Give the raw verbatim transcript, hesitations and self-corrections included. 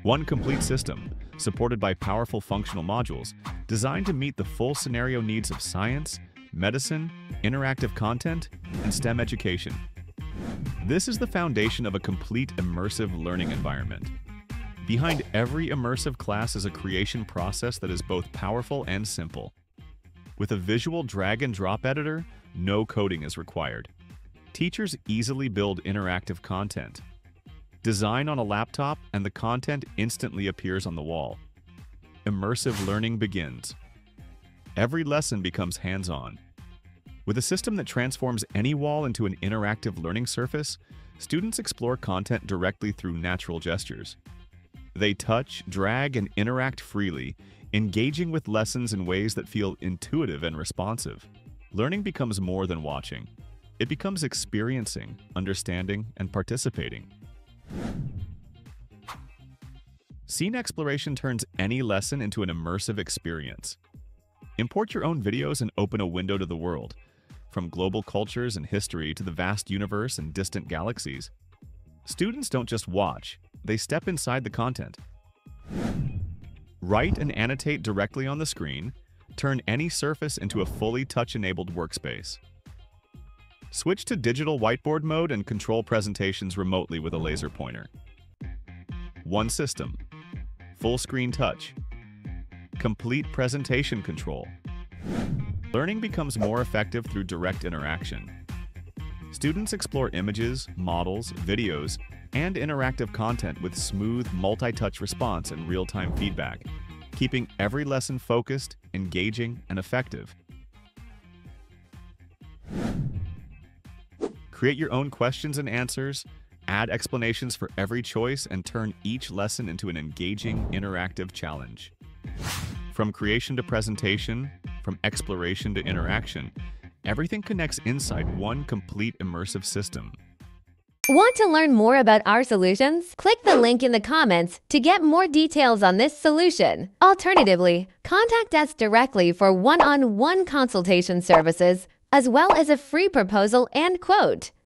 One complete system, supported by powerful functional modules, designed to meet the full scenario needs of science, medicine, interactive content, and STEM education. This is the foundation of a complete immersive learning environment. Behind every immersive class is a creation process that is both powerful and simple. With a visual drag-and-drop editor, no coding is required. Teachers easily build interactive content. Design on a laptop, and the content instantly appears on the wall. Immersive learning begins. Every lesson becomes hands-on. With a system that transforms any wall into an interactive learning surface, students explore content directly through natural gestures. They touch, drag, and interact freely, engaging with lessons in ways that feel intuitive and responsive. Learning becomes more than watching. It becomes experiencing, understanding, and participating. Scene exploration turns any lesson into an immersive experience. Import your own videos and open a window to the world, from global cultures and history to the vast universe and distant galaxies. Students don't just watch, they step inside the content. Write and annotate directly on the screen, turn any surface into a fully touch-enabled workspace. Switch to digital whiteboard mode and control presentations remotely with a laser pointer. One system. Full screen touch. Complete presentation control. Learning becomes more effective through direct interaction. Students explore images, models, videos, and interactive content with smooth, multi-touch response and real-time feedback, keeping every lesson focused, engaging, and effective. Create your own questions and answers, add explanations for every choice, and turn each lesson into an engaging, interactive challenge. From creation to presentation, from exploration to interaction, everything connects inside one complete immersive system. Want to learn more about our solutions? Click the link in the comments to get more details on this solution. Alternatively, contact us directly for one-on-one consultation services, as well as a free proposal and quote.